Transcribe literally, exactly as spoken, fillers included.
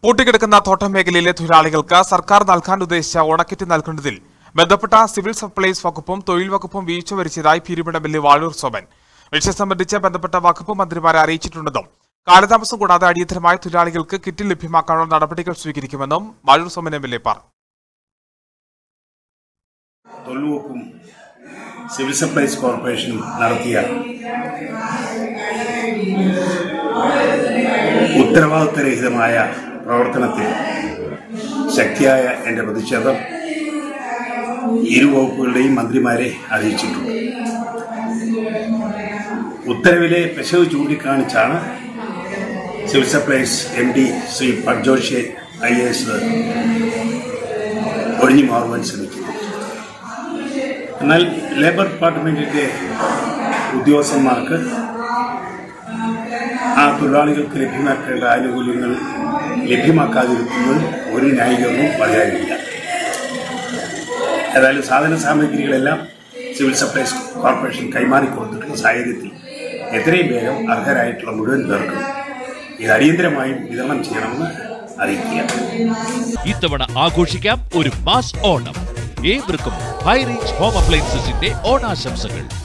പൂട്ടിക്കിടക്കുന്ന തോട്ടം മേഖലയിലെ തൊഴിലാളികൾക്ക് സർക്കാർ നൽകാൻ ഉദ്ദേശിച്ച ഓണക്കിറ്റ് നൽകുന്നതിൽ ബന്ധപ്പെട്ട സിവിൽ സപ്ലൈസ് വകുപ്പും തൊഴിൽ വകുപ്പും വീഴ്ച വരുത്തിയതായി Peermade M L A Vazhoor Soman. വിഷയം സംബന്ധിച്ച് ബന്ധപ്പെട്ട വകുപ്പ് മന്ത്രിമാരെ അറിയിച്ചിട്ടുണ്ടെന്നും കാലതാമസം കൂടാതെ അടിയന്തരമായ തൊഴിലാളികൾക്ക് കിറ്റ് ലഭ്യമാക്കാനുള്ള നടപടികൾ സ്വീകരിക്കുമെന്നും Vazhoor Soman M L A പറഞ്ഞു. സിവിൽ സപ്ലൈസ് കോർപ്പറേഷനും നടത്തിയ ഉത്തരവാദിത്തരഹിതമായ പ്രവർത്തനത്തിൽ ശക്തിയായ എന്റെ പ്രതിഷേധം ഇരു വകുപ്പുകളുടെയും മന്ത്രിമാരെ അറിയിച്ചിട്ടുണ്ട്. ഉത്തരവിലെ പിശക് ചൂണ്ടിക്കാണിച്ചാണ് civil supplies M D Shri Patjoshi I A S ഒഴിഞ്ഞു മാറുവാൻ ശ്രമിക്കുന്നത്. എന്നാൽ ലേബർ ഡിപ്പാർട്ട്മെന്റിന്റെ ഉദ്യോഗസ്ഥന്മാർക്ക് ആ തൊഴിലാളികൾക്ക് ലഭ്യമാക്കേണ്ട ആനുകൂല്യങ്ങൾ ലഭ്യമാക്കാതിരിക്കുന്നത് ഒരു ന്യായീകരണവും പറയാനില്ല. ഏതായാലും സാധന സാമഗ്രികളെല്ലാം സിവിൽ സപ്ലൈസ് കോർപ്പറേഷൻ കൈമാറി കൊടുത്തിട്ടുള്ള സാഹചര്യത്തിൽ എത്രയും വേഗം അർഹരായിട്ടുള്ള മുഴുവൻ പേർക്കും ഇത് അടിയന്തരമായും വിതരണം ചെയ്യണമെന്ന് അറിയിക്കുക. ഇത്തവണ ആഘോഷിക്കാം ഒരു മാസ് ഓണം. ഏവർക്കും ഹൈ റേഞ്ച് ഹോം അപ്ലയൻസസിന്റെ ഓണാശംസകൾ.